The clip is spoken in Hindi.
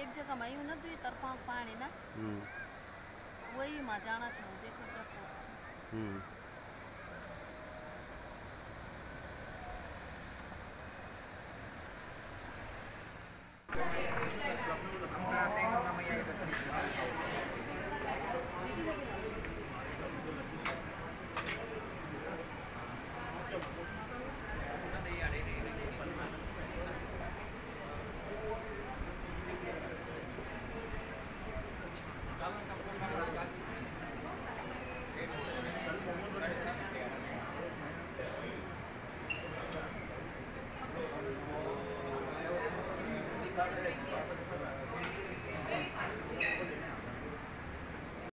एक जगह मैं हूँ ना दुई तरफा पानी ना वही मा जाना चाहूँ देखो जब